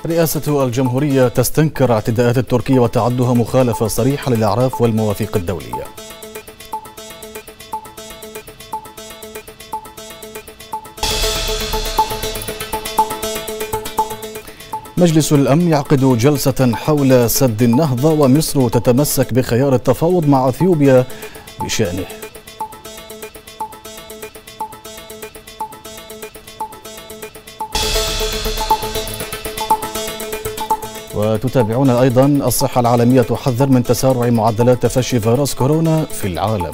رئاسة الجمهورية تستنكر اعتداءات التركية وتعدها مخالفة صريحة للأعراف والمواثيق الدولية. مجلس الأمن يعقد جلسة حول سد النهضة ومصر تتمسك بخيار التفاوض مع أثيوبيا بشأنه. وتتابعون أيضا الصحة العالمية تحذر من تسارع معدلات تفشي فيروس كورونا في العالم.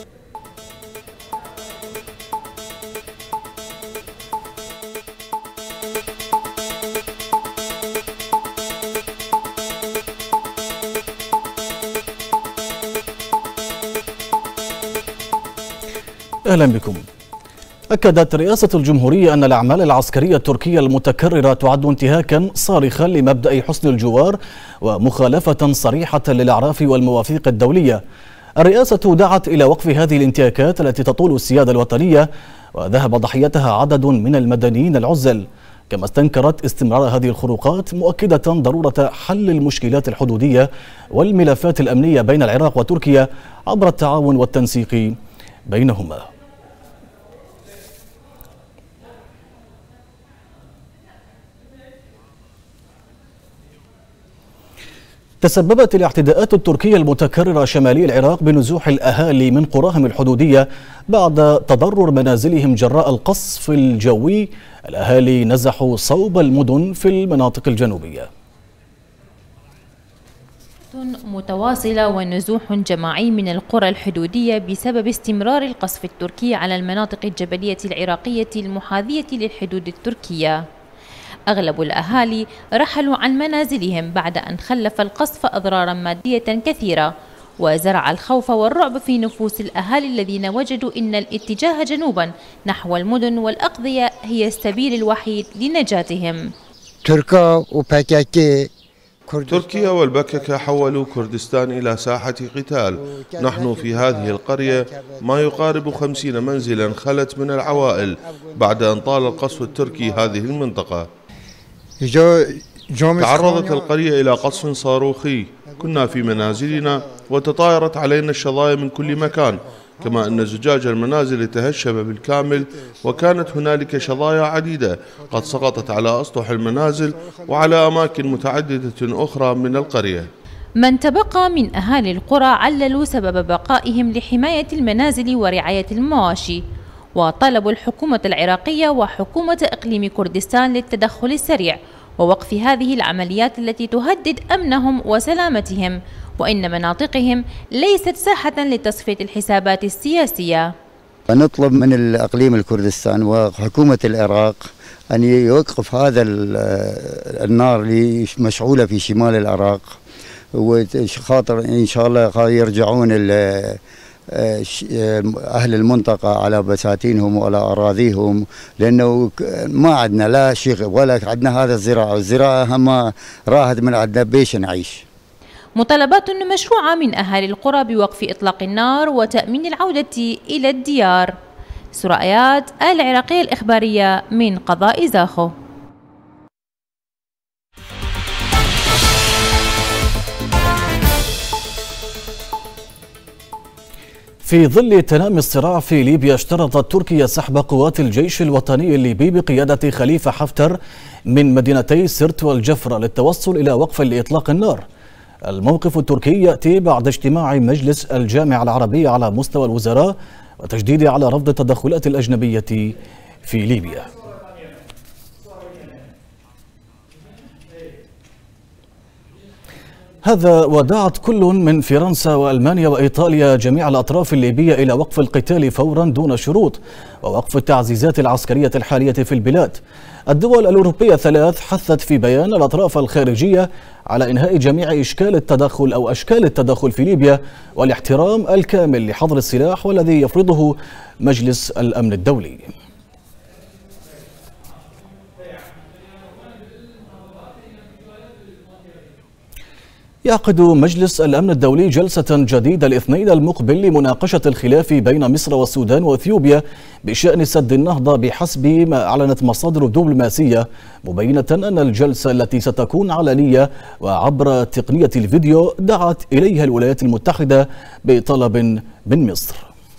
أهلا بكم. أكدت رئاسة الجمهورية أن الأعمال العسكرية التركية المتكررة تعد انتهاكا صارخا لمبدأ حسن الجوار ومخالفة صريحة للأعراف والمواثيق الدولية. الرئاسة دعت إلى وقف هذه الانتهاكات التي تطول السيادة الوطنية وذهب ضحيتها عدد من المدنيين العزل، كما استنكرت استمرار هذه الخروقات مؤكدة ضرورة حل المشكلات الحدودية والملفات الأمنية بين العراق وتركيا عبر التعاون والتنسيق بينهما. تسببت الاعتداءات التركية المتكررة شمالي العراق بنزوح الأهالي من قراهم الحدودية بعد تضرر منازلهم جراء القصف الجوي. الأهالي نزحوا صوب المدن في المناطق الجنوبية. متواصلة ونزوح جماعي من القرى الحدودية بسبب استمرار القصف التركي على المناطق الجبلية العراقية المحاذية للحدود التركية. أغلب الأهالي رحلوا عن منازلهم بعد أن خلف القصف أضرارا مادية كثيرة، وزرع الخوف والرعب في نفوس الأهالي الذين وجدوا أن الاتجاه جنوبا نحو المدن والأقضية هي السبيل الوحيد لنجاتهم. تركيا والبككة حولوا كردستان إلى ساحة قتال. نحن في هذه القرية ما يقارب 50 منزلا خلت من العوائل بعد أن طال القصف التركي هذه المنطقة. تعرضت القرية إلى قصف صاروخي، كنا في منازلنا وتطايرت علينا الشظايا من كل مكان، كما أن زجاج المنازل تهشم بالكامل، وكانت هنالك شظايا عديدة قد سقطت على أسطح المنازل وعلى أماكن متعددة أخرى من القرية. من تبقى من أهالي القرى عللوا سبب بقائهم لحماية المنازل ورعاية المواشي، وطلبوا الحكومة العراقية وحكومة إقليم كردستان للتدخل السريع ووقف هذه العمليات التي تهدد أمنهم وسلامتهم، وإن مناطقهم ليست ساحة لتصفية الحسابات السياسية. نطلب من الإقليم الكردستان وحكومة العراق أن يوقف هذا النار اللي مشعولة في شمال العراق، وخاطر إن شاء الله يرجعون أهل المنطقة على بساتينهم وعلى أراضيهم، لأنه ما عندنا لا شغل ولا عندنا هذا الزراعة هم راهد من عندنا بيش نعيش. مطالبات مشروعة من أهالي القرى بوقف إطلاق النار وتأمين العودة إلى الديار. سرائيات العراقية الإخبارية من قضاء زاخو. في ظل تنامي الصراع في ليبيا، اشترطت تركيا سحب قوات الجيش الوطني الليبي بقيادة خليفة حفتر من مدينتي سرت والجفرة للتوصل إلى وقف لإطلاق النار. الموقف التركي يأتي بعد اجتماع مجلس الجامعة العربية على مستوى الوزراء وتجديد على رفض التدخلات الأجنبية في ليبيا. هذا ودعت كل من فرنسا وألمانيا وإيطاليا جميع الأطراف الليبية إلى وقف القتال فورا دون شروط ووقف التعزيزات العسكرية الحالية في البلاد. الدول الأوروبية الثلاث حثت في بيان الأطراف الخارجية على إنهاء جميع أشكال التدخل في ليبيا والاحترام الكامل لحظر السلاح والذي يفرضه مجلس الأمن الدولي. يعقد مجلس الأمن الدولي جلسة جديدة الاثنين المقبل لمناقشة الخلاف بين مصر والسودان وإثيوبيا بشأن سد النهضة بحسب ما أعلنت مصادر دبلوماسية، مبينة أن الجلسة التي ستكون علنية وعبر تقنية الفيديو دعت إليها الولايات المتحدة بطلب من مصر.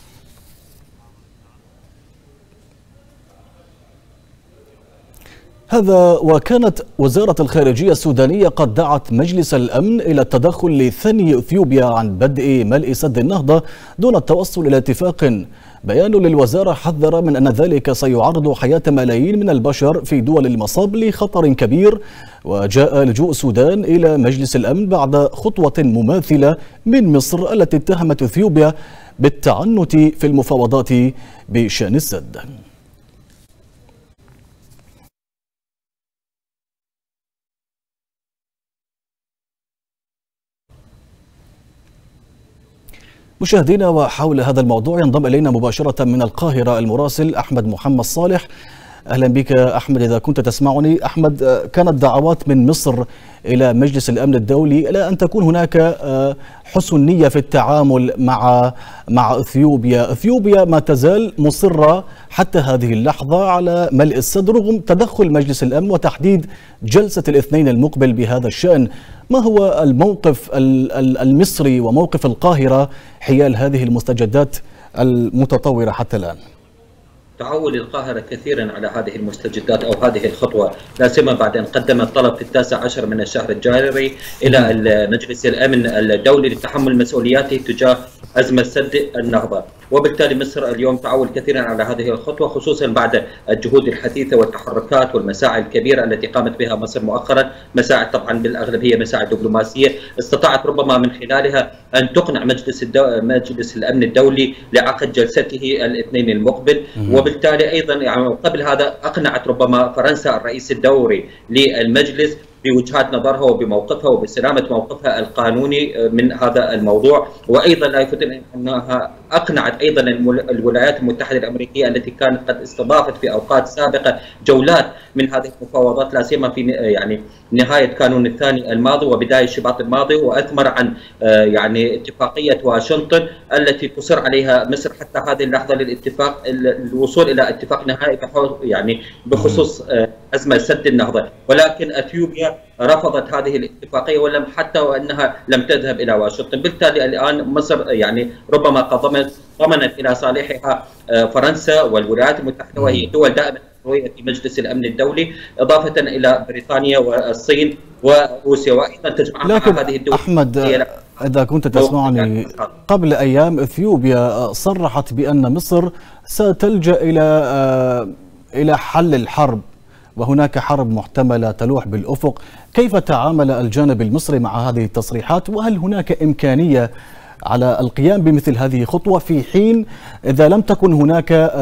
هذا وكانت وزارة الخارجية السودانية قد دعت مجلس الأمن إلى التدخل لثني إثيوبيا عن بدء ملء سد النهضة دون التوصل إلى اتفاق. بيان للوزارة حذر من أن ذلك سيعرض حياة ملايين من البشر في دول المصاب لخطر كبير. وجاء لجوء السودان إلى مجلس الأمن بعد خطوة مماثلة من مصر التي اتهمت إثيوبيا بالتعنت في المفاوضات بشأن السد. مشاهدينا، وحول هذا الموضوع ينضم إلينا مباشرة من القاهرة المراسل أحمد محمد صالح. أهلا بك أحمد إذا كنت تسمعني. أحمد، كانت دعوات من مصر إلى مجلس الأمن الدولي إلى أن تكون هناك حسن نية في التعامل مع إثيوبيا ما تزال مصرة حتى هذه اللحظة على ملء السد رغم تدخل مجلس الأمن وتحديد جلسة الاثنين المقبل بهذا الشأن. ما هو الموقف المصري وموقف القاهرة حيال هذه المستجدات المتطورة حتى الآن؟ تعول القاهرة كثيرا على هذه المستجدات أو هذه الخطوة، لا سيما بعد أن قدمت طلب في 19 من الشهر الجاري إلى مجلس الأمن الدولي لتحمل مسؤولياته تجاه أزمة سد النهضة. وبالتالي مصر اليوم تعول كثيرا على هذه الخطوة، خصوصا بعد الجهود الحثيثة والتحركات والمساعي الكبيرة التي قامت بها مصر مؤخرا، مساعي طبعا بالأغلب هي مساعي دبلوماسية استطاعت ربما من خلالها أن تقنع مجلس الأمن الدولي لعقد جلسته الاثنين المقبل. وبالتالي أيضا يعني قبل هذا أقنعت ربما فرنسا الرئيس الدوري للمجلس بوجهات نظرها وبموقفها وبسلامة موقفها القانوني من هذا الموضوع. وأيضا لا يفوت أنها أقنعت أيضا الولايات المتحدة الأمريكية التي كانت قد استضافت في أوقات سابقة جولات من هذه المفاوضات، لا سيما في يعني نهاية كانون الثاني الماضي وبداية شباط الماضي، وأثمر عن يعني اتفاقية واشنطن التي تصر عليها مصر حتى هذه اللحظة للاتفاق الوصول إلى اتفاق نهائي يعني بخصوص أزمة سد النهضة. ولكن أثيوبيا رفضت هذه الاتفاقية ولم حتى وأنها لم تذهب إلى واشنطن. بالتالي الآن مصر يعني ربما ضمنت إلى صالحها فرنسا والولايات المتحدة وهي دول دائما في مجلس الأمن الدولي، إضافة إلى بريطانيا والصين وروسيا، وأيضا تجمعها هذه الدول. أحمد، إذا كنت تسمعني، قبل أيام إثيوبيا صرحت بأن مصر ستلجأ إلى حل الحرب وهناك حرب محتملة تلوح بالأفق. كيف تعامل الجانب المصري مع هذه التصريحات؟ وهل هناك إمكانية على القيام بمثل هذه خطوة في حين إذا لم تكن هناك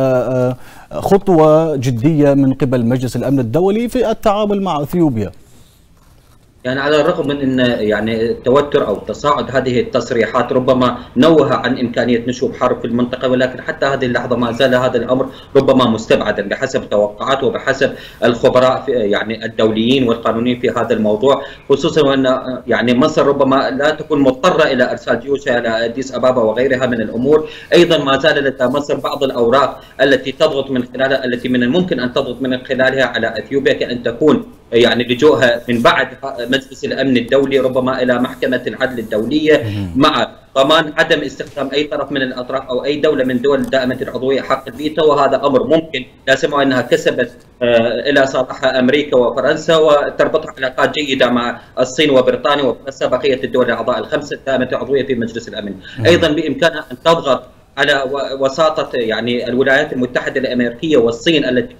خطوة جدية من قبل مجلس الأمن الدولي في التعامل مع إثيوبيا؟ يعني على الرغم من أن يعني التوتر أو تصاعد هذه التصريحات ربما نوه عن إمكانية نشوب حرب في المنطقة، ولكن حتى هذه اللحظة ما زال هذا الأمر ربما مستبعدا بحسب توقعات وبحسب الخبراء يعني الدوليين والقانونيين في هذا الموضوع، خصوصا وأن يعني مصر ربما لا تكون مضطرة إلى إرسال جيوشها إلى أديس أبابا وغيرها من الأمور. أيضا ما زال لدى مصر بعض الأوراق التي تضغط من خلالها التي من الممكن أن تضغط من خلالها على أثيوبيا، كأن تكون يعني لجوءها من بعد مجلس الأمن الدولي ربما إلى محكمة العدل الدولية مع ضمان عدم استخدام أي طرف من الأطراف أو أي دولة من دول دائمة العضوية حق الفيتو. وهذا أمر ممكن، لا سيما أنها كسبت إلى صالحها أمريكا وفرنسا وتربطها علاقات جيدة مع الصين وبريطانيا وفرنسا بقية الدول الأعضاء الخمسة الدائمة العضوية في مجلس الأمن. أيضا بإمكانها أن تضغط على وساطة يعني الولايات المتحدة الأمريكية والصين التي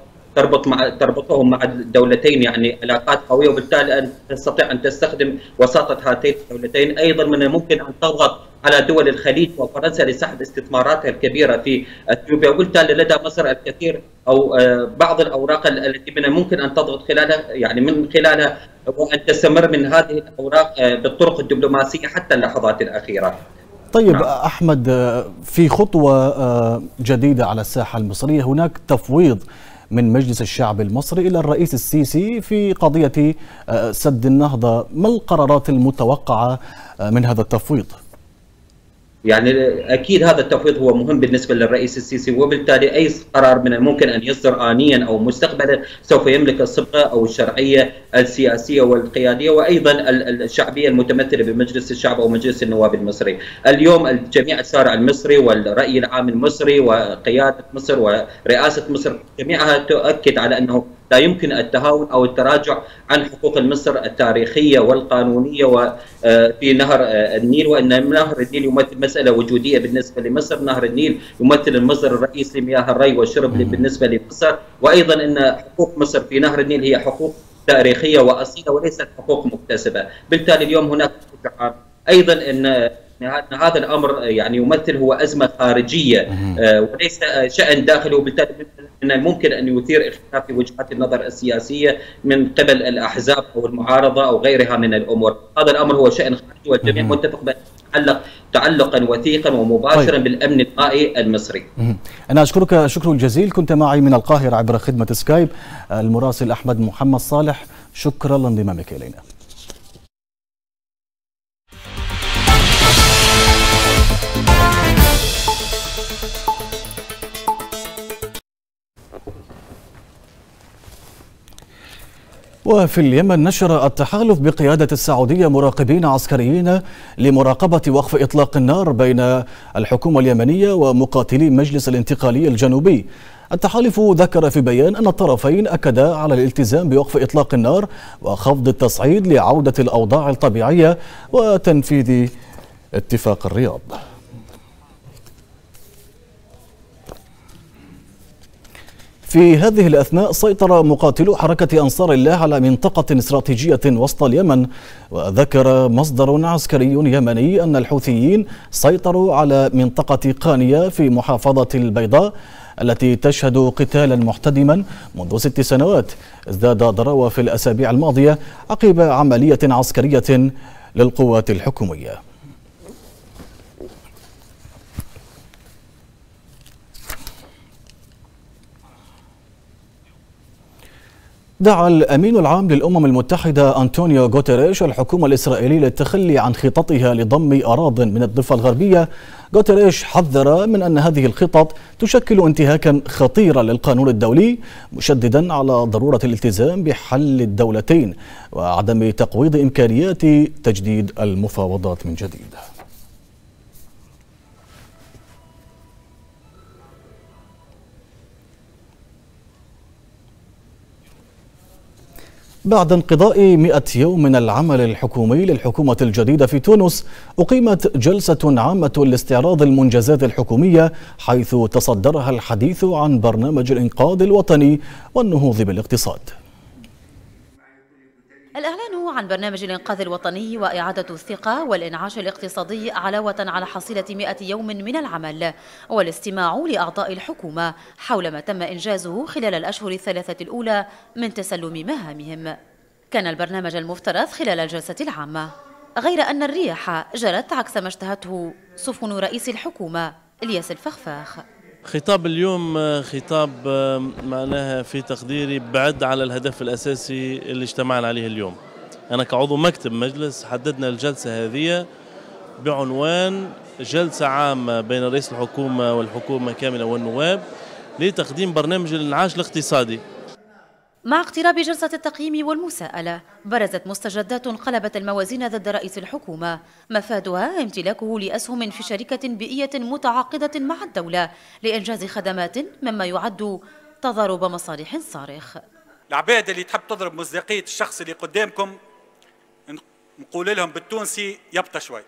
تربطهم مع الدولتين يعني علاقات قوية، وبالتالي أن تستطيع أن تستخدم وساطة هاتين الدولتين. أيضا من الممكن أن تضغط على دول الخليج وفرنسا لسحب استثماراتها الكبيرة في أثيوبيا، وبالتالي لدى مصر الكثير أو بعض الأوراق التي من الممكن أن تضغط خلالها يعني من خلالها وأن تستمر من هذه الأوراق بالطرق الدبلوماسية حتى اللحظات الأخيرة. طيب أحمد، في خطوة جديدة على الساحة المصرية، هناك تفويض من مجلس الشعب المصري إلى الرئيس السيسي في قضية سد النهضة. ما القرارات المتوقعة من هذا التفويض؟ يعني اكيد هذا التفويض هو مهم بالنسبه للرئيس السيسي، وبالتالي اي قرار من الممكن ان يصدر انيا او مستقبلا سوف يملك الصبغه او الشرعيه السياسيه والقياديه وايضا الشعبيه المتمثله بمجلس الشعب او مجلس النواب المصري. اليوم الجميع الشارع المصري والراي العام المصري وقياده مصر ورئاسه مصر جميعها تؤكد على انه لا يمكن التهاون او التراجع عن حقوق مصر التاريخيه والقانونيه وفي نهر النيل، وان نهر النيل يمثل مساله وجوديه بالنسبه لمصر، نهر النيل يمثل المصدر الرئيسي لمياه الري والشرب بالنسبه لمصر، وايضا ان حقوق مصر في نهر النيل هي حقوق تاريخيه واصيله وليست حقوق مكتسبه، بالتالي اليوم هناك ايضا ان هذا الامر يعني يمثل هو ازمه خارجيه وليس شان داخلي، وبالتالي من الممكن ان يثير اختلاف في وجهات النظر السياسيه من قبل الاحزاب او المعارضه او غيرها من الامور. هذا الامر هو شان خارجي والجميع متفق بأنه تعلقا وثيقا ومباشرا بالامن المائي المصري. انا اشكرك شكر الجزيل، كنت معي من القاهره عبر خدمه سكايب المراسل احمد محمد صالح، شكرا لانضمامك الينا. وفي اليمن نشر التحالف بقيادة السعودية مراقبين عسكريين لمراقبة وقف إطلاق النار بين الحكومة اليمنية ومقاتلي مجلس الانتقالي الجنوبي. التحالف ذكر في بيان أن الطرفين أكدا على الالتزام بوقف إطلاق النار وخفض التصعيد لعودة الأوضاع الطبيعية وتنفيذ اتفاق الرياض. في هذه الأثناء سيطر مقاتلو حركة أنصار الله على منطقة استراتيجية وسط اليمن، وذكر مصدر عسكري يمني أن الحوثيين سيطروا على منطقة قانية في محافظة البيضاء التي تشهد قتالا محتدما منذ 6 سنوات ازداد ضراوة في الأسابيع الماضية عقب عملية عسكرية للقوات الحكومية. دعا الأمين العام للأمم المتحدة أنطونيو غوتيريش الحكومة الإسرائيلية للتخلي عن خططها لضم أراضٍ من الضفة الغربية. غوتيريش حذر من أن هذه الخطط تشكل انتهاكا خطيرا للقانون الدولي، مشددا على ضرورة الالتزام بحل الدولتين وعدم تقويض إمكانيات تجديد المفاوضات من جديد. بعد انقضاء 100 يوم من العمل الحكومي للحكومة الجديدة في تونس، أقيمت جلسة عامة لاستعراض المنجزات الحكومية حيث تصدرها الحديث عن برنامج الإنقاذ الوطني والنهوض بالاقتصاد. الإعلان عن برنامج الإنقاذ الوطني وإعادة الثقة والإنعاش الاقتصادي علاوة على حصيلة 100 يوم من العمل، والاستماع لأعضاء الحكومة حول ما تم إنجازه خلال الأشهر الثلاثة الأولى من تسلم مهامهم. كان البرنامج المفترض خلال الجلسة العامة، غير أن الرياح جرت عكس ما اشتهته سفن رئيس الحكومة إلياس الفخفاخ. خطاب اليوم خطاب معناها في تقديري بعد على الهدف الأساسي اللي اجتمعنا عليه اليوم. أنا كعضو مكتب مجلس حددنا الجلسة هذه بعنوان جلسة عامة بين رئيس الحكومة والحكومة كاملة والنواب لتقديم برنامج الانعاش الاقتصادي. مع اقتراب جلسة التقييم والمساءلة برزت مستجدات قلبت الموازين ضد رئيس الحكومة، مفادها امتلاكه لأسهم في شركة بيئية متعاقدة مع الدولة لإنجاز خدمات مما يعد تضارب مصالح صارخ. العباد اللي تحب تضرب مصداقية الشخص اللي قدامكم نقول لهم بالتونسي يبطى شوي.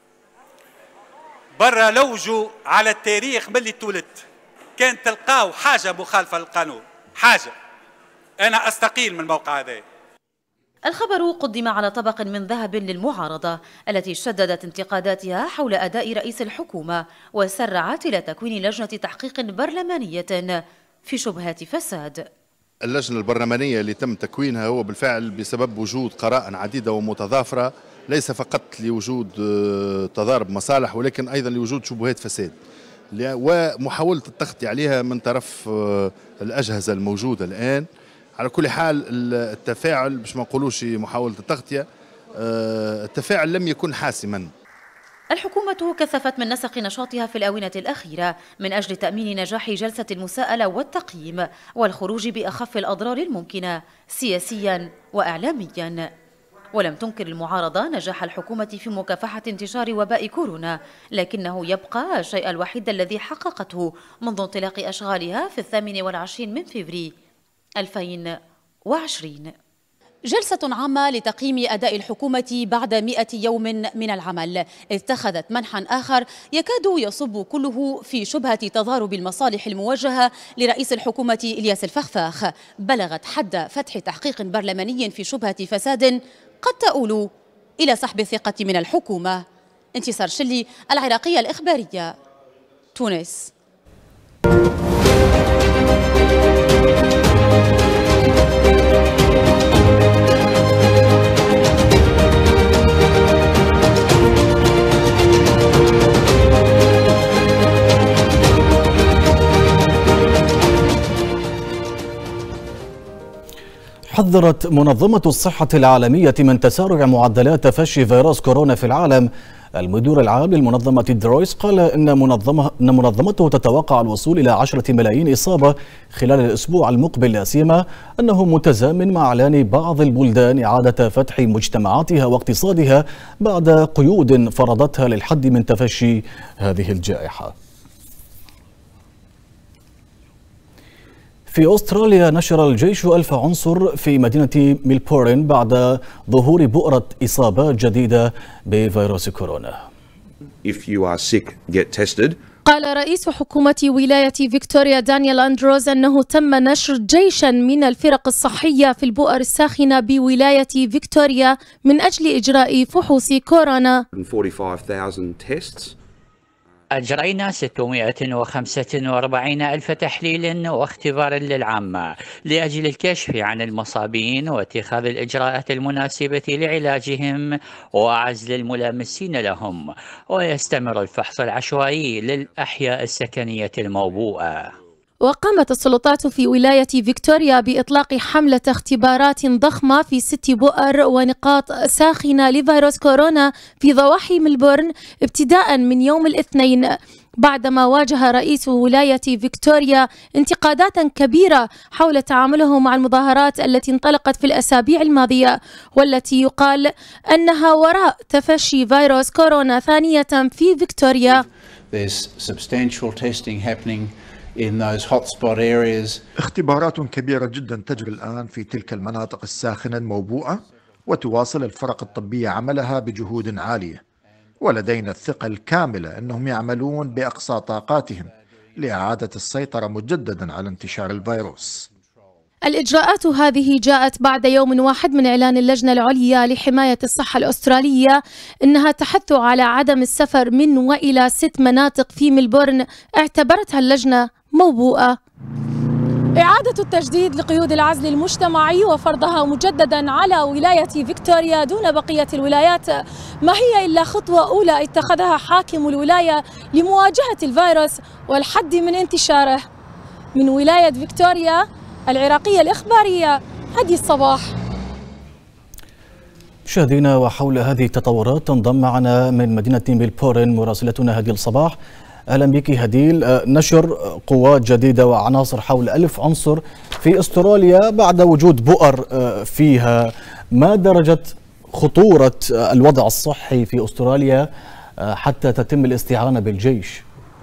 برا لوجوا على التاريخ ملي اتولدت كان تلقاو حاجة مخالفة للقانون، حاجة أنا أستقيل من الموقع هذا. الخبر قدم على طبق من ذهب للمعارضة التي شددت انتقاداتها حول أداء رئيس الحكومة وسرعت إلى تكوين لجنة تحقيق برلمانية في شبهات فساد. اللجنة البرلمانية اللي تم تكوينها هو بالفعل بسبب وجود قرائن عديدة ومتضافرة، ليس فقط لوجود تضارب مصالح ولكن أيضا لوجود شبهات فساد. ومحاولة التغطية عليها من طرف الأجهزة الموجودة الآن. على كل حال التفاعل باش ما نقولوش محاولة التغطية، التفاعل لم يكن حاسما. الحكومة كثفت من نسق نشاطها في الآونة الأخيرة من أجل تأمين نجاح جلسة المساءلة والتقييم والخروج بأخف الأضرار الممكنة سياسيا وإعلاميا. ولم تنكر المعارضة نجاح الحكومة في مكافحة انتشار وباء كورونا، لكنه يبقى الشيء الوحيد الذي حققته منذ انطلاق أشغالها في 28 من فبراير 2020. جلسة عامة لتقييم أداء الحكومة بعد 100 يوم من العمل اتخذت منحا آخر يكاد يصب كله في شبهة تضارب المصالح الموجهة لرئيس الحكومة إلياس الفخفاخ، بلغت حد فتح تحقيق برلماني في شبهة فساد قد تؤول إلى سحب الثقة من الحكومة. انتصار شلي، العراقية الإخبارية، تونس. حذرت منظمة الصحة العالمية من تسارع معدلات تفشي فيروس كورونا في العالم. المدير العام للمنظمة درويس قال إن منظمته تتوقع الوصول إلى 10 ملايين إصابة خلال الأسبوع المقبل، لا سيما أنه متزامن مع إعلان بعض البلدان إعادة فتح مجتمعاتها واقتصادها بعد قيود فرضتها للحد من تفشي هذه الجائحة. في أستراليا نشر الجيش 1000 عنصر في مدينة ميلبورن بعد ظهور بؤرة إصابات جديدة بفيروس كورونا. If you are sick, get tested. قال رئيس حكومة ولاية فيكتوريا دانيال أندروز أنه تم نشر جيشا من الفرق الصحية في البؤر الساخنة بولاية فيكتوريا من أجل إجراء فحوص كورونا. 45,000 tests. أجرينا 645 ألف تحليل واختبار للعامة لأجل الكشف عن المصابين واتخاذ الإجراءات المناسبة لعلاجهم وعزل الملامسين لهم، ويستمر الفحص العشوائي للأحياء السكنية الموبوءة. وقامت السلطات في ولاية فيكتوريا بإطلاق حملة اختبارات ضخمة في 6 بؤر ونقاط ساخنة لفيروس كورونا في ضواحي ملبورن ابتداء من يوم الاثنين، بعدما واجه رئيس ولاية فيكتوريا انتقادات كبيرة حول تعامله مع المظاهرات التي انطلقت في الأسابيع الماضية، والتي يقال أنها وراء تفشي فيروس كورونا ثانية في فيكتوريا. اختبارات كبيرة جدا تجري الآن في تلك المناطق الساخنة الموبوءة، وتواصل الفرق الطبية عملها بجهود عالية، ولدينا الثقة الكاملة أنهم يعملون بأقصى طاقاتهم لإعادة السيطرة مجددا على انتشار الفيروس. الإجراءات هذه جاءت بعد يوم واحد من إعلان اللجنة العليا لحماية الصحة الأسترالية أنها تحث على عدم السفر من وإلى 6 مناطق في ملبورن اعتبرتها اللجنة موبوءة. إعادة التجديد لقيود العزل المجتمعي وفرضها مجددا على ولاية فيكتوريا دون بقية الولايات ما هي إلا خطوة أولى اتخذها حاكم الولاية لمواجهة الفيروس والحد من انتشاره. من ولاية فيكتوريا، العراقية الإخبارية، هدي الصباح. مشاهدينا، وحول هذه التطورات تنضم معنا من مدينة ميلبورن مراسلتنا هدي الصباح. أهلا بك هديل. نشر قوات جديدة وعناصر حول 1000 عنصر في أستراليا بعد وجود بؤر فيها، ما درجة خطورة الوضع الصحي في أستراليا حتى تتم الاستعانة بالجيش؟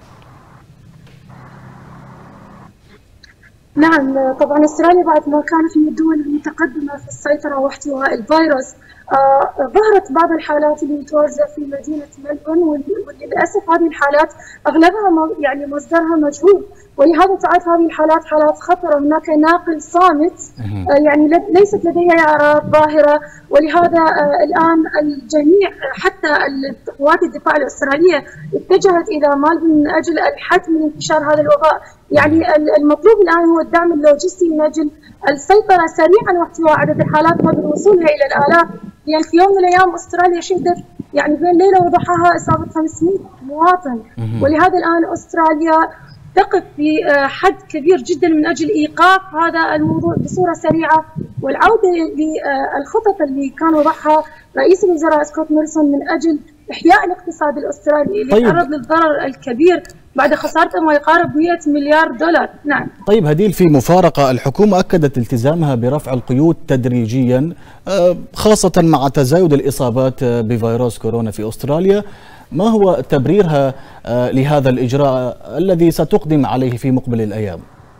نعم، طبعا استراليا بعد ما كانت من الدول المتقدمة في السيطرة واحتواء الفيروس، ظهرت بعض الحالات المتوزعة في مدينة ملبورن، وللأسف هذه الحالات أغلبها يعني مصدرها مجهول، ولهذا تعد هذه الحالات حالات خطرة. هناك ناقل صامت يعني ليست لديها أعراض ظاهرة، ولهذا الآن الجميع حتى قوات الدفاع الأسترالية اتجهت إلى ملبورن من أجل الحد من انتشار هذا الوباء. يعني المطلوب الآن هو الدعم اللوجستي من أجل السيطرة سريعا واحتواء عدد الحالات قبل وصولها إلى الآلاف، لأن في يوم من الأيام أستراليا شهدت يعني بين ليلة وضحاها إصابة 500 مواطن. ولهذا الآن أستراليا تقف في حد كبير جدا من أجل إيقاف هذا الموضوع بصورة سريعة والعودة للخطط اللي كان وضعها رئيس الوزراء سكوت موريسون من أجل إحياء الاقتصاد الأسترالي اللي تعرض للضرر الكبير بعد خسارته ما يقارب 100 مليار دولار. نعم. طيب هديل، في مفارقة الحكومة أكدت التزامها برفع القيود تدريجيا خاصة مع تزايد الإصابات بفيروس كورونا في أستراليا. ما هو تبريرها لهذا الإجراء الذي ستقدم عليه في مقبل الأيام؟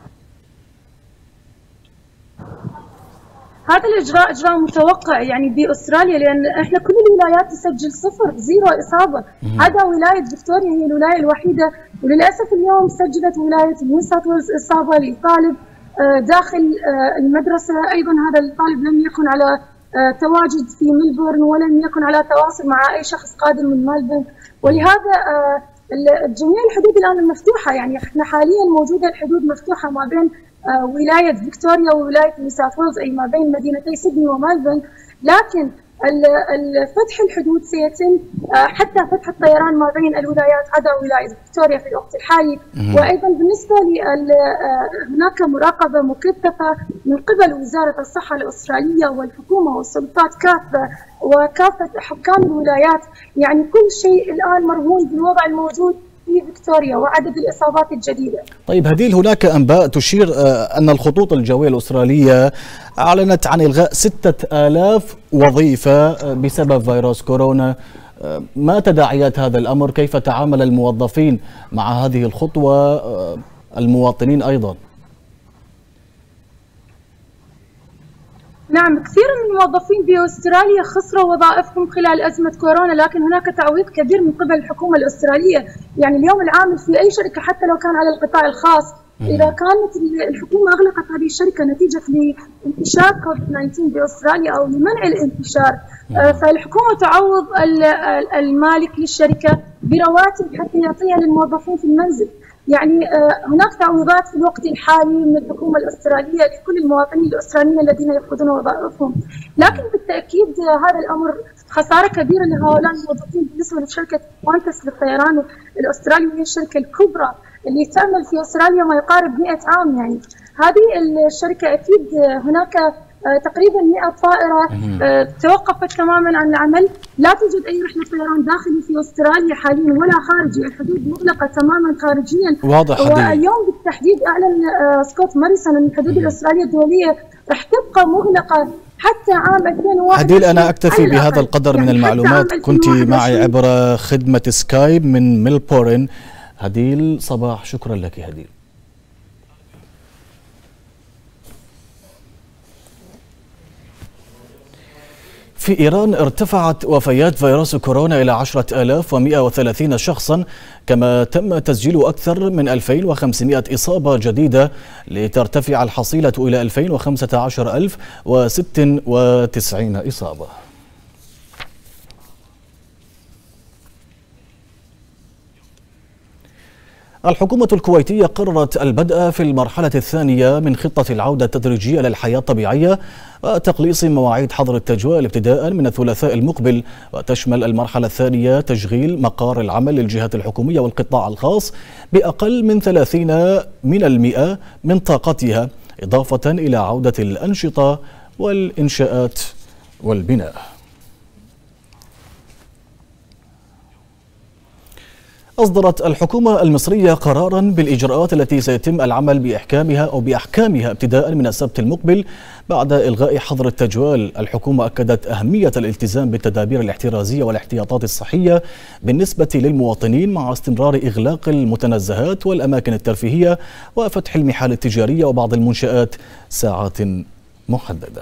هذا الإجراء إجراء متوقع يعني بأستراليا، لأن إحنا كل الولايات تسجل 0 إصابة. هذا ولاية فيكتوريا هي الولاية الوحيدة، وللأسف اليوم سجلت ولاية نيو ساوث ويلز إصابة لطالب داخل المدرسة. أيضا هذا الطالب لم يكن على تواجد في ملبورن ولم يكن على تواصل مع أي شخص قادم من ملبورن، ولهذا جميع الحدود الآن مفتوحة. يعني احنا حاليا موجودة الحدود مفتوحة ما بين ولاية فيكتوريا وولاية نيو ساوث ويلز، أي ما بين مدينتي سيدني وملبورن، لكن فتح الحدود سيتم حتى فتح الطيران ما بين الولايات عدا ولاية فيكتوريا في الوقت الحالي. وأيضا بالنسبة هناك مراقبة مكثفة من قبل وزارة الصحة الأسترالية والحكومة والسلطات كافة وكافة حكام الولايات. يعني كل شيء الآن مرهون بالوضع الموجود في فيكتوريا وعدد الإصابات الجديدة. طيب هديل، هناك أنباء تشير أن الخطوط الجوية الأسترالية أعلنت عن إلغاء 6000 وظيفة بسبب فيروس كورونا. ما تداعيات هذا الأمر؟ كيف تعامل الموظفين مع هذه الخطوة، المواطنين أيضا؟ نعم، كثير من الموظفين بأستراليا خسروا وظائفهم خلال أزمة كورونا، لكن هناك تعويض كبير من قبل الحكومة الأسترالية. يعني اليوم العامل في أي شركة حتى لو كان على القطاع الخاص، إذا كانت الحكومة أغلقت هذه الشركة نتيجة لانتشار كوفيد-19 بأستراليا أو لمنع الانتشار، فالحكومة تعوض المالك للشركة برواتب حتى يعطيها للموظفين في المنزل. يعني هناك تعويضات في الوقت الحالي من الحكومة الأسترالية لكل المواطنين الأستراليين الذين يفقدون وظائفهم، لكن بالتأكيد هذا الأمر خسارة كبيرة لهؤلاء الموظفين. بالنسبة لشركة قوانتس للطيران الأسترالي، وهي الشركة الكبرى اللي تعمل في أستراليا ما يقارب 100 عام. يعني هذه الشركة أكيد هناك تقريبا 100 طائرة توقفت تماما عن العمل. لا توجد أي رحلة طيران داخلي في أستراليا حاليا ولا خارجي، الحدود مغلقة تماما خارجيا. واضح. واليوم بالتحديد أعلن سكوت موريسون أن الحدود الأسترالية الدولية رح تبقى مغلقة حتى عام 2021. هديل، أنا أكتفي بهذا القدر من المعلومات. كنت معي عبر خدمة سكايب من ملبورن. هديل صباح، شكرا لك هديل. في إيران ارتفعت وفيات فيروس كورونا إلى 10,130 شخصا، كما تم تسجيل أكثر من 2500 إصابة جديدة لترتفع الحصيلة إلى 2015,096 إصابة. الحكومة الكويتية قررت البدء في المرحلة الثانية من خطة العودة التدريجية للحياة الطبيعية وتقليص مواعيد حظر التجوال ابتداء من الثلاثاء المقبل، وتشمل المرحلة الثانية تشغيل مقار العمل للجهات الحكومية والقطاع الخاص بأقل من 30% من طاقتها، إضافة إلى عودة الأنشطة والإنشاءات والبناء. أصدرت الحكومة المصرية قراراً بالإجراءات التي سيتم العمل بأحكامها ابتداء من السبت المقبل بعد إلغاء حظر التجوال. الحكومة أكدت أهمية الالتزام بالتدابير الاحترازية والاحتياطات الصحية بالنسبة للمواطنين مع استمرار إغلاق المتنزهات والأماكن الترفيهية وفتح المحال التجارية وبعض المنشآت ساعات محددة.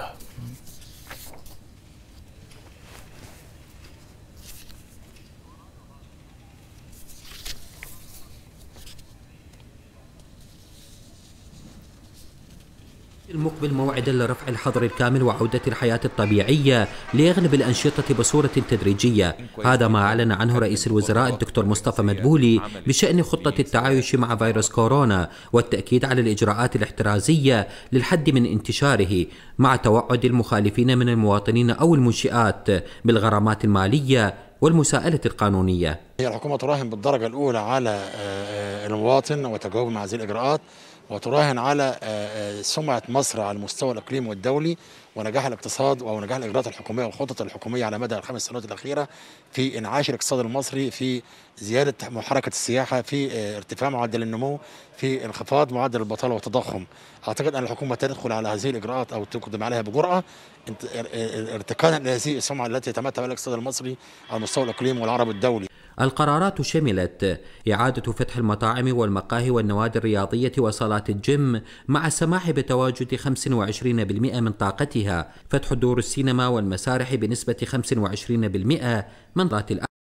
المقبل موعدا لرفع الحظر الكامل وعودة الحياة الطبيعية لأغلب الأنشطة بصورة تدريجية. هذا ما أعلن عنه رئيس الوزراء الدكتور مصطفى مدبولي بشأن خطة التعايش مع فيروس كورونا والتأكيد على الإجراءات الاحترازية للحد من انتشاره، مع توعد المخالفين من المواطنين أو المنشآت بالغرامات المالية والمساءلة القانونية. هي الحكومة تراهن بالدرجة الأولى على المواطن وتجاوبه مع هذه الإجراءات، وتراهن على سمعة مصر على المستوى الإقليمي والدولي ونجاح الاقتصاد ونجاح الإجراءات الحكومية والخطط الحكومية على مدى ال5 سنوات الأخيرة في إنعاش الاقتصاد المصري، في زيادة حركة السياحة، في ارتفاع معدل النمو، في انخفاض معدل البطالة والتضخم. أعتقد أن الحكومة تدخل على هذه الإجراءات أو تقدم عليها بجرأة ارتكانا لهذه السمعة التي يتمتع بها الاقتصاد المصري على المستوى الإقليمي والعربي الدولي. القرارات شملت إعادة فتح المطاعم والمقاهي والنوادي الرياضية وصالات الجيم مع السماح بتواجد 25% من طاقتها، فتح دور السينما والمسارح بنسبة 25% من ذات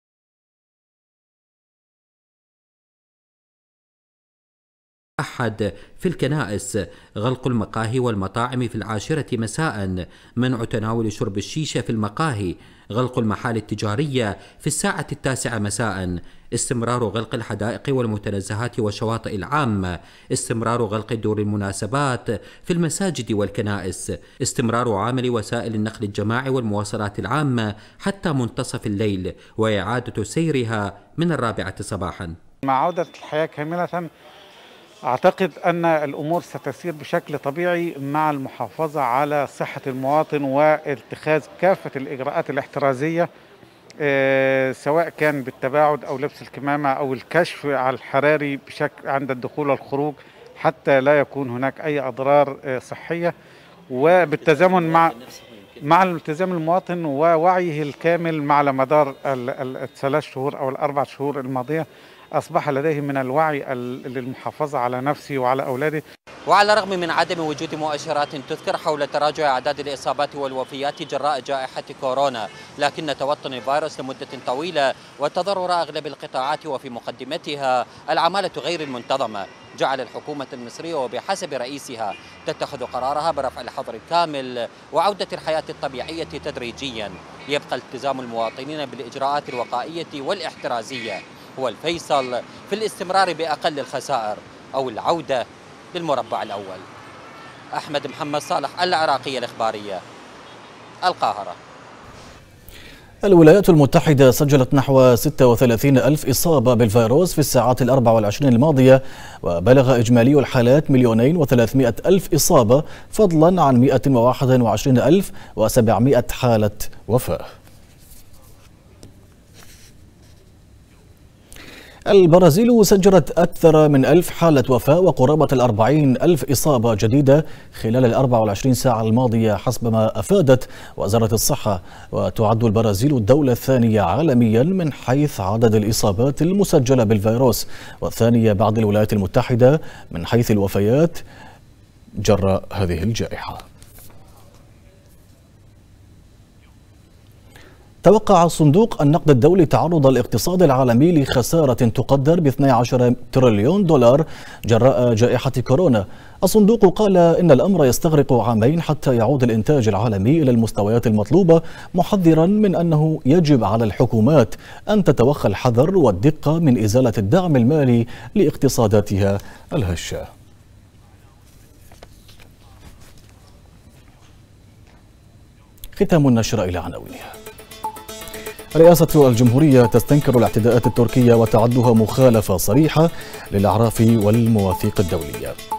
أحد في الكنائس، غلق المقاهي والمطاعم في 10 مساء، منع تناول شرب الشيشة في المقاهي، غلق المحال التجارية في 9 مساء، استمرار غلق الحدائق والمتنزهات والشواطئ العامة، استمرار غلق دور المناسبات في المساجد والكنائس، استمرار عامل وسائل النقل الجماعي والمواصلات العامة حتى منتصف الليل، وإعادة سيرها من 4 صباحا. مع عودة الحياة كاملة أعتقد أن الأمور ستسير بشكل طبيعي مع المحافظة على صحة المواطن واتخاذ كافة الإجراءات الاحترازية، سواء كان بالتباعد أو لبس الكمامة أو الكشف على الحراري بشكل عند الدخول والخروج، حتى لا يكون هناك أي أضرار صحية، وبالتزامن مع الالتزام المواطن ووعيه الكامل مع على مدار ال3 شهور أو ال4 شهور الماضية. أصبح لديه من الوعي للمحافظة على نفسه وعلى أولاده. وعلى الرغم من عدم وجود مؤشرات تذكر حول تراجع أعداد الإصابات والوفيات جراء جائحة كورونا، لكن توطن الفيروس لمدة طويلة وتضرر أغلب القطاعات وفي مقدمتها العمالة غير المنتظمة جعل الحكومة المصرية وبحسب رئيسها تتخذ قرارها برفع الحظر الكامل وعودة الحياة الطبيعية تدريجيا. يبقى التزام المواطنين بالإجراءات الوقائية والاحترازية هو الفيصل في الاستمرار بأقل الخسائر أو العودة للمربع الأول. أحمد محمد صالح، العراقية الإخبارية، القاهرة. الولايات المتحدة سجلت نحو 36 ألف إصابة بالفيروس في الساعات 24 الماضية، وبلغ إجمالي الحالات 2,300,000 إصابة، فضلا عن 121,700 حالة وفاة. البرازيل سجلت أكثر من 1000 حالة وفاة وقرابة 40,000 إصابة جديدة خلال 24 ساعة الماضية حسب ما أفادت وزارة الصحة، وتعد البرازيل الدولة الثانية عالميا من حيث عدد الإصابات المسجلة بالفيروس، والثانية بعد الولايات المتحدة من حيث الوفيات جراء هذه الجائحة. توقع صندوق النقد الدولي تعرض الاقتصاد العالمي لخسارة تقدر ب$12 تريليون جراء جائحة كورونا. الصندوق قال إن الأمر يستغرق عامين حتى يعود الإنتاج العالمي إلى المستويات المطلوبة، محذرا من أنه يجب على الحكومات أن تتوخى الحذر والدقة من إزالة الدعم المالي لاقتصاداتها الهشة. ختام النشرة إلى عناوينها. رئاسة الجمهورية تستنكر الاعتداءات التركية وتعدها مخالفة صريحة للأعراف والمواثيق الدولية.